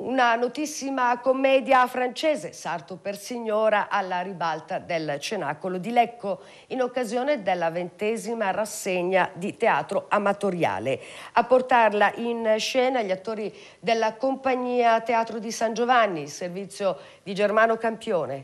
Una notissima commedia francese, Sarto per signora, alla ribalta del Cenacolo di Lecco, in occasione della 20ª rassegna di teatro amatoriale. A portarla in scena gli attori della compagnia Teatro di San Giovanni, il servizio di Germano Campione.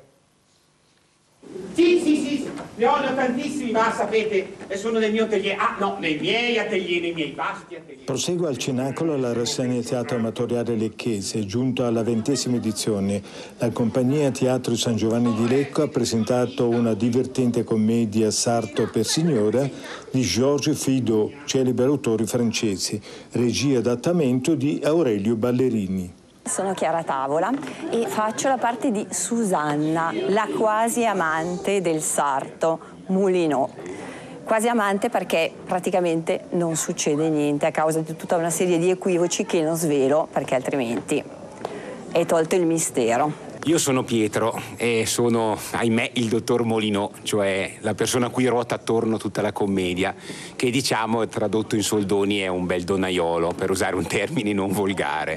Sì, ne ho tantissimi, ma sapete, sono nel mio atelier. Ah, no, nei miei atelier, nei miei vasti atelier. Prosegue al Cenacolo la rassegna teatro amatoriale lecchese, giunto alla 20ª edizione. La compagnia Teatro San Giovanni di Lecco ha presentato una divertente commedia Sarto per signora di Georges Feydeau, celebre autore francese, regia e adattamento di Aurelio Ballerini. Sono Chiara Tavola e faccio la parte di Susanna, la quasi amante del sarto Moulinot. Quasi amante perché praticamente non succede niente a causa di tutta una serie di equivoci che non svelo perché altrimenti è tolto il mistero. Io sono Pietro e sono, ahimè, il dottor Moulinot, cioè la persona a cui ruota attorno tutta la commedia, che diciamo, tradotto in soldoni, è un bel donnaiolo, per usare un termine non volgare.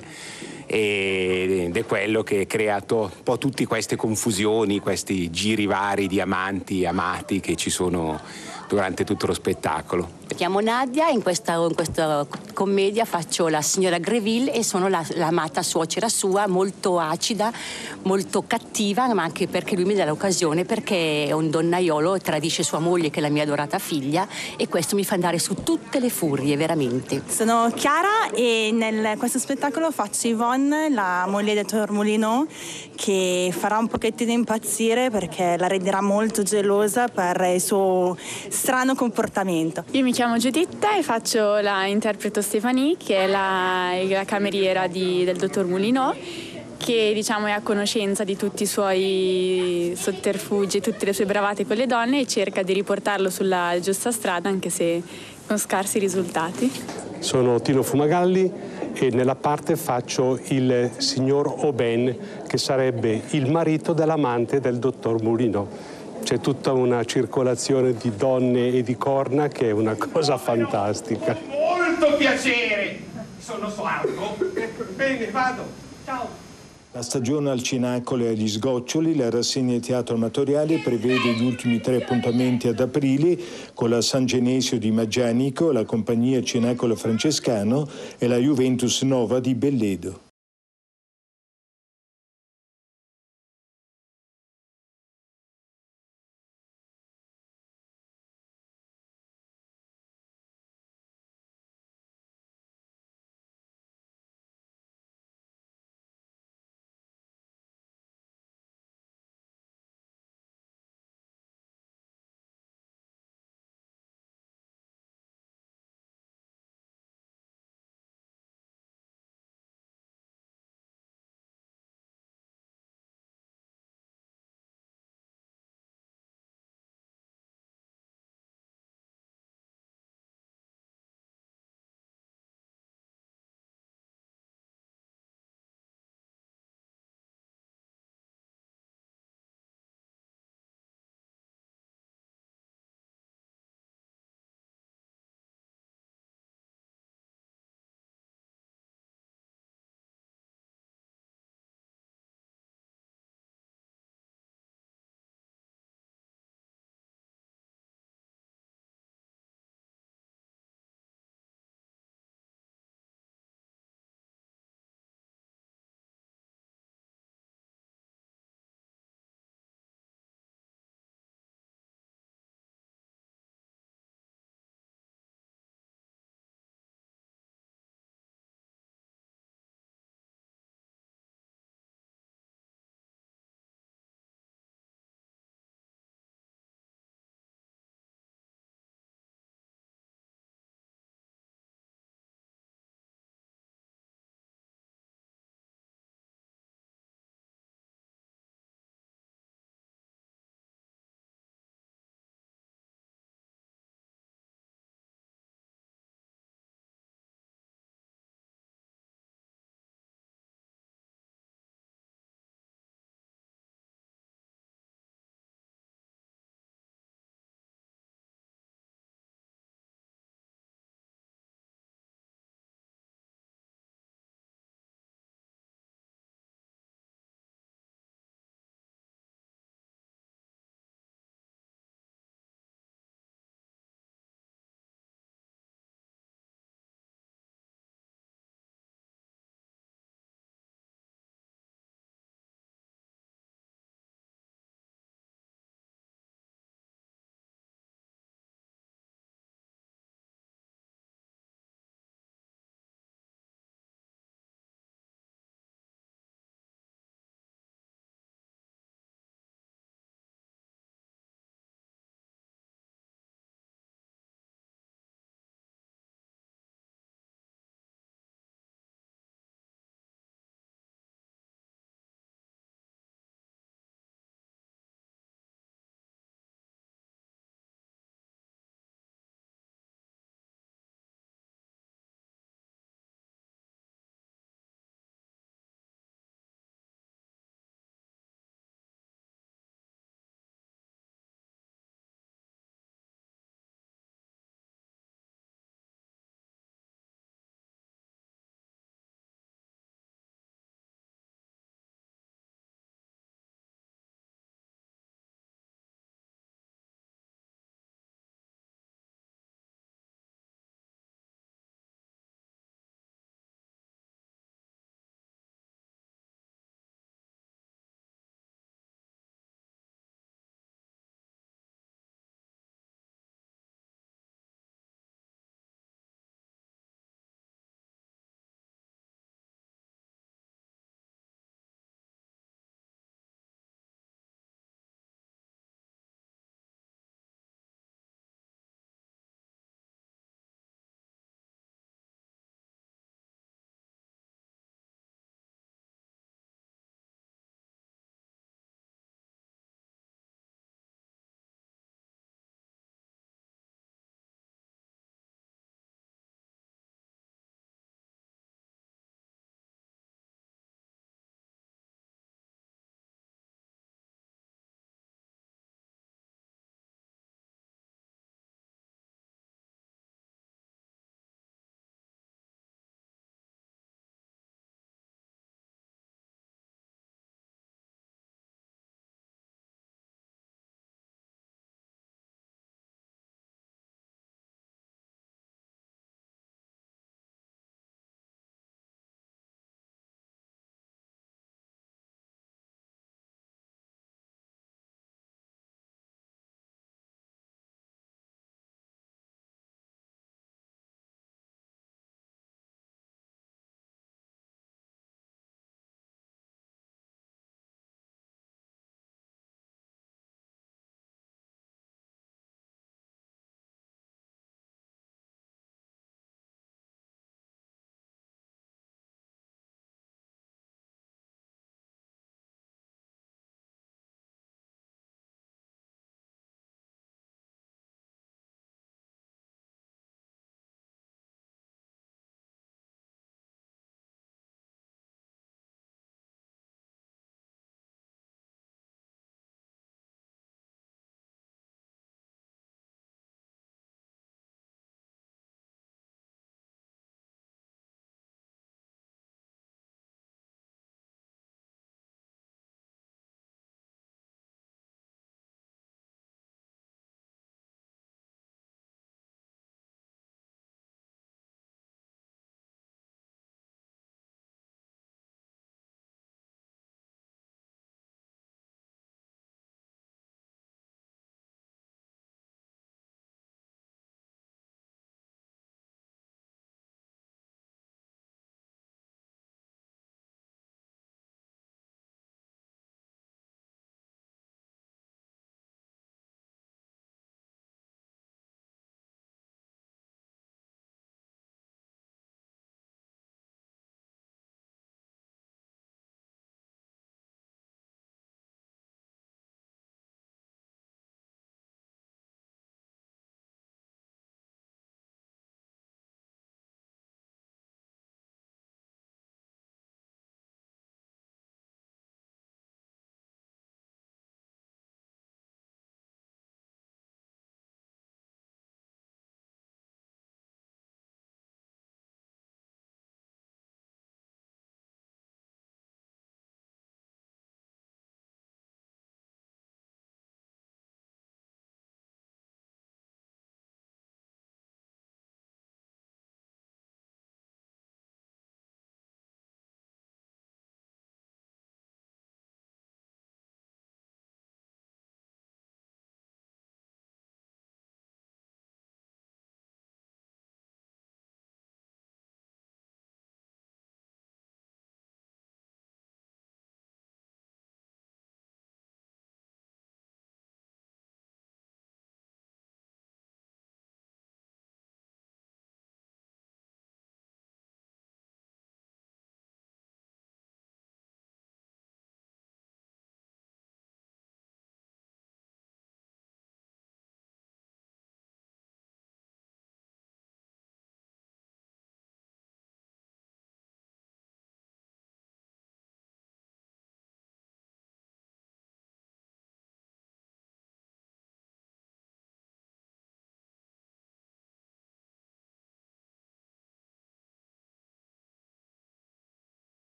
Ed è quello che ha creato un po' tutte queste confusioni, questi giri vari di amanti, amati che ci sono durante tutto lo spettacolo. Mi chiamo Nadia, in questa commedia faccio la signora Greville e sono l'amata suocera sua, molto acida, molto cattiva, ma anche perché lui mi dà l'occasione, perché è un donnaiolo, tradisce sua moglie che è la mia adorata figlia, e questo mi fa andare su tutte le furie, veramente. Sono Chiara e in questo spettacolo faccio Yvonne, la moglie del dottor Moulinot, che farà un pochettino impazzire perché la renderà molto gelosa per il suo strano comportamento. Io mi chiamo Giuditta e interpreto Stéphanie, che è la cameriera del dottor Moulinot, che diciamo è a conoscenza di tutti i suoi sotterfugi, tutte le sue bravate con le donne, e cerca di riportarlo sulla giusta strada, anche se con scarsi risultati. Sono Tino Fumagalli e nella parte faccio il signor Aubin, che sarebbe il marito dell'amante del dottor Moulinot. C'è tutta una circolazione di donne e di corna che è una cosa fantastica. Molto piacere! Sono Sarto. Bene, vado. Ciao. La stagione al Cenacolo e agli Sgoccioli, la rassegna teatro amatoriale prevede gli ultimi 3 appuntamenti ad aprile con la San Genesio di Maggianico, la compagnia Cenacolo Francescano e la Juventus Nova di Belledo.